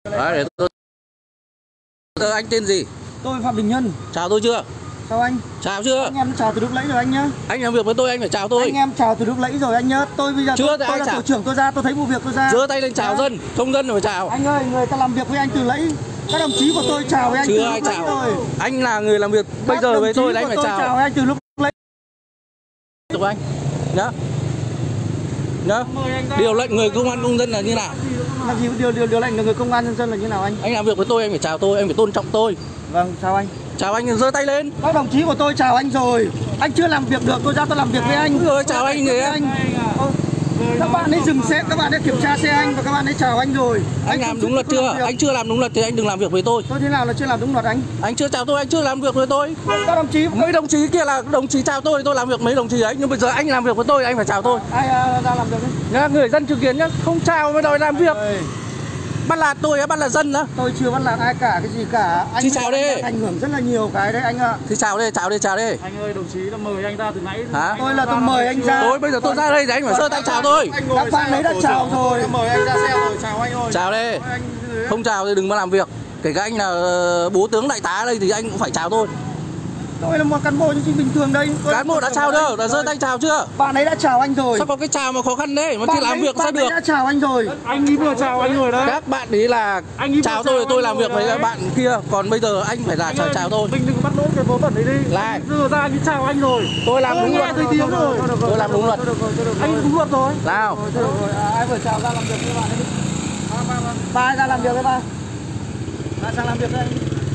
Đấy, để tôi anh tên gì? Tôi Phạm Đình Nhân. Chào tôi chưa? Chào anh. Chào chưa? Anh em chào từ lúc nãy rồi anh nhá. Anh làm việc với tôi anh phải chào tôi. Anh em chào từ lúc nãy rồi anh nhá. Tôi bây giờ chưa tôi là tổ trưởng, tôi ra tôi thấy vụ việc tôi ra. Giơ tay lên chào dân, không dân phải chào. Anh ơi, người ta làm việc với anh từ nãy. Các đồng chí của tôi chào với anh chưa từ ai lúc nãy chào rồi. Anh là người làm việc bây giờ với tôi là anh phải chào. Chào với anh từ lúc nãy. Chào anh nhá. Nhá. Điều lệnh người công an công dân là như nào? Làm gì điều lệnh người công an nhân dân là như nào anh? Anh làm việc với tôi anh phải chào tôi, anh phải tôn trọng tôi. Vâng, chào anh. Chào anh, giơ tay lên. Các đồng chí của tôi chào anh rồi. Anh chưa làm việc được, tôi ra tôi làm việc với anh. Rồi chào anh người em. Các bạn ấy dừng xe, các bạn ấy kiểm tra xe anh và các bạn ấy chào anh rồi. Anh làm đúng luật chưa? Anh chưa làm đúng luật thì anh đừng làm việc với tôi. Tôi thế nào là chưa làm đúng luật anh? Anh chưa chào tôi, anh chưa làm việc với tôi. Các đồng chí, mấy đồng chí kia là đồng chí chào tôi làm việc mấy đồng chí ấy, nhưng bây giờ anh làm việc với tôi anh phải chào tôi. Ai ra làm việc đấy? Nhá, người dân chứng kiến nhá, không chào mới đòi làm việc. Bắt lạt tôi á, bắt lạt dân đó. Tôi chưa bắt lạt ai cả, cái gì cả. Anh thì chào đi. Ảnh hưởng rất là nhiều cái đấy anh ạ. Thì chào đi. Anh ơi, đồng chí đã mời anh ra từ nãy. Hả? Tôi mời anh ra. Bây giờ tôi ra đây thì anh phải giơ tay chào tôi. Các bạn ấy đã chào rồi. Mời anh ra xe rồi, chào anh ơi. Chào đi. Không chào thì đừng mà làm việc. Kể cả anh là bố tướng đại tá ở đây thì anh cũng phải chào tôi. Tôi là một cán bộ nhân viên bình thường đây. Cán bộ đã chào đâu, đã giơ tay chào chưa? Bạn ấy đã chào anh rồi. Sao có cái chào mà khó khăn đấy, mà thì làm việc sao được? Bạn ấy đã chào anh rồi. Anh ấy vừa chào anh rồi đấy. Các bạn ấy là chào tôi làm việc với các bạn kia, còn bây giờ anh phải là chào tôi. Mình đừng bắt lỗi cái vớ vẩn đấy đi. Lại. Vừa ra anh ấy chào anh rồi. Tôi làm đúng luật. Tôi làm đúng luật. Anh đúng luật rồi. Nào. Ai vừa chào ra làm việc với bạn ấy đi. Ba ra làm việc với ba. Ba sang làm việc với anh.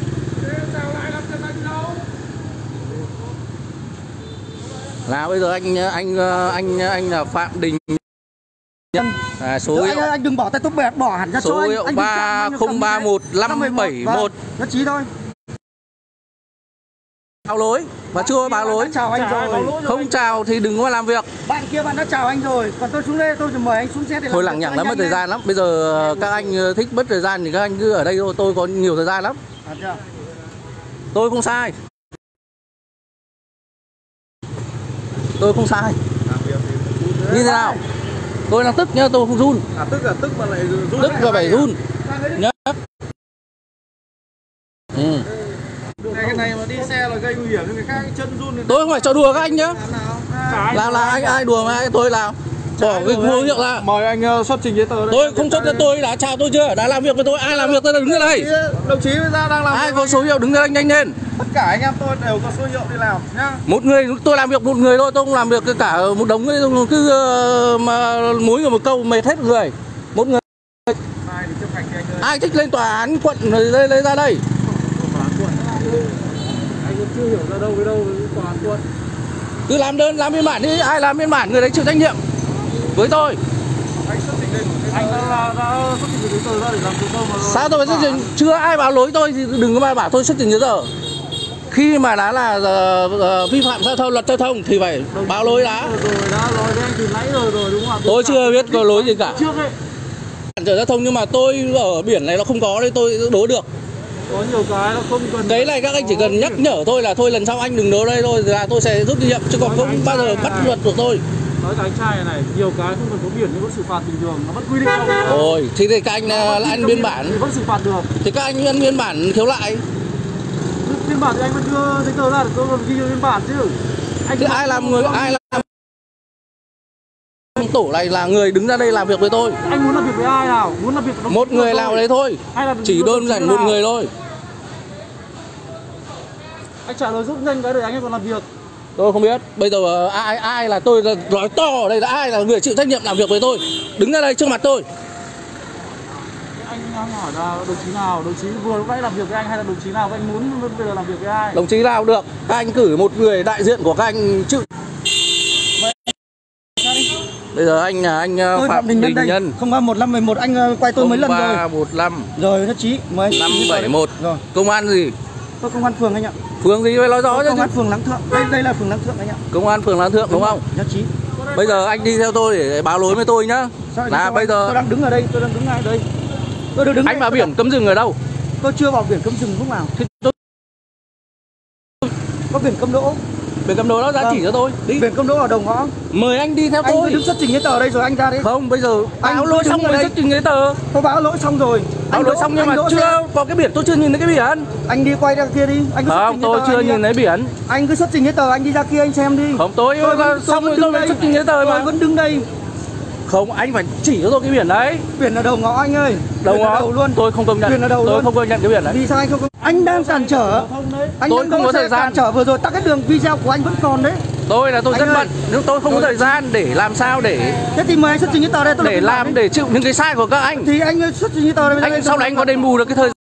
Nào bây giờ anh là Phạm Đình Nhân. Số hiệu anh đừng bỏ tay tốc bẹt, bỏ hẳn ra cho anh. Số hiệu 3031571. Nhất trí thôi. Báo lỗi và chưa báo lỗi. Chào anh rồi. Không chào thì đừng có làm việc. Bạn kia bạn đã chào anh rồi, còn tôi xuống đây tôi chỉ mời anh xuống xe để thôi lằng nhằng lắm, mất thời gian lắm. Bây giờ các anh thích mất thời gian thì các anh cứ ở đây thôi, tôi có nhiều thời gian lắm. Tôi không sai. Tôi không sai. Như thế nào? Tôi đang tức nhá, tôi không run. Tức mà lại run. Tức là phải run nhá. Cái này mà đi xe là gây nguy hiểm cho người khác, chân run. Tôi không phải trò đùa các anh nhá. Là anh ai đùa mà tôi làm. Bỏ cái vô hiệu ra. Mời anh xuất trình giấy tờ đây. Tôi không xuất cho tôi đã chào tôi chưa? Đã làm việc với tôi, ai làm việc tôi đứng ra đây. Đồng chí bây giờ đang làm. Ai có số hiệu đứng ra đây nhanh lên. Tất cả anh em tôi đều có số hiệu đi làm nhá. Một người tôi làm việc một người thôi, tôi không làm việc cả một đống ấy, cứ mà múi vào một câu mệt hết người. Một người. Ai thích lên tòa án quận lấy ra đây. Anh cũng chưa hiểu ra đâu với đâu tòa án quận. Cứ làm đơn, làm biên bản đi, ai làm biên bản người đấy chịu trách nhiệm với tôi. Anh xuất trình lên. Anh đã xuất trình giấy tờ ra để làm hồ sơ mà. Sao tôi phải xuất trình? Chưa ai báo lỗi tôi thì đừng có mà bảo tôi xuất trình giấy tờ. Khi mà đã là vi phạm giao thông, luật giao thông thì phải báo lỗi đã. Rồi đã nói với anh từ nãy rồi đúng không ạ? Tôi chưa biết có lỗi gì cả. Trước ấy. Cản trở giao thông nhưng mà tôi ở biển này nó không có đấy, tôi đố được. Có nhiều cái nó không cần. Cái này các anh chỉ cần nhắc nhở tôi là thôi lần sau anh đừng đố đây thôi là tôi sẽ rút kinh nghiệm, chứ còn không bao giờ bắt luật của tôi. Nói cái anh trai này, nhiều cái không cần có biển nhưng vẫn xử phạt bình thường, nó vẫn quy định đâu. Rồi, thì các anh là anh biên bản thì vẫn xử phạt được. Thì các anh biên bản khiếu lại. Biên bản thì anh vẫn đưa giấy tờ ra để tôi còn ghi biên bản chứ. Anh thì ai làm tổ này là người đứng ra đây làm việc với tôi. Anh muốn làm việc với ai nào? Muốn làm việc với một người nào đấy thôi. Chỉ đơn giản một người thôi. Anh trả lời giúp nhanh cái để anh còn làm việc. Tôi không biết. Bây giờ ai là tôi nói to ở đây là ai là người chịu trách nhiệm làm việc với tôi. Đứng ra đây trước mặt tôi. Anh hỏi là đồng chí nào? Đồng chí vừa lúc nãy làm việc với anh hay là đồng chí nào anh muốn bây giờ làm việc với ai? Đồng chí nào được. Các anh cử một người đại diện của các anh chịu. Bây giờ anh là anh Phạm Đình Nhân. 031511 anh quay tôi mấy lần rồi. 0315. Rồi nhất trí. Mời 571. Rồi. Công an gì? Tôi công an phường anh ạ. Phường gì phải nói rõ chứ. Công an phường Láng Thượng. Đây là phường Láng Thượng anh ạ. Công an phường Láng Thượng đúng không? Nhất trí. Bây giờ anh đi theo tôi để báo lỗi với tôi nhá. Là bây giờ tôi đang đứng ở đây, tôi đang đứng ngay đây. Tôi đứng anh bảo biển cấm dừng ở đâu? Tôi chưa vào biển cấm dừng lúc nào. Có biển cấm đỗ. Biển cầm đồ đó ra chỉ cho tôi. Đi. Biển cầm đồ ở đầu ngõ. Mời anh đi theo Anh tôi. cứ đứng xuất trình giấy tờ đây rồi anh ra đấy. Không, bây giờ Anh báo lỗi xong rồi xuất trình giấy tờ. Tôi báo lỗi xong rồi. Báo lỗi xong nhưng mà chưa có cái biển, tôi chưa nhìn thấy cái biển. Anh đi quay ra kia đi. Anh cứ Không, tôi chưa nhìn thấy biển. Anh cứ xuất trình giấy tờ, anh đi ra kia anh xem đi. Không, tôi xong rồi tôi mới xuất trình giấy tờ mà. Tôi vẫn đứng đây. Không, anh phải chỉ cho tôi cái biển đấy. Biển ở đầu ngõ anh ơi. Đầu ngõ luôn. Tôi không công nhận. Biển ở đầu tôi luôn. không công nhận cái biển đấy. Vì sao anh không? Anh đang cản trở. Anh tôi không có thời gian. Cản trở vừa rồi tắt cái đường video của anh vẫn còn đấy. Tôi rất ơi, bận, nhưng tôi không có thời gian để làm sao để thế thì mời anh xuất trình giấy tờ đây tôi để làm để chịu những cái sai của các anh. Thì anh xuất trình giấy tờ đây. Anh sau này anh có đền bù được cái thời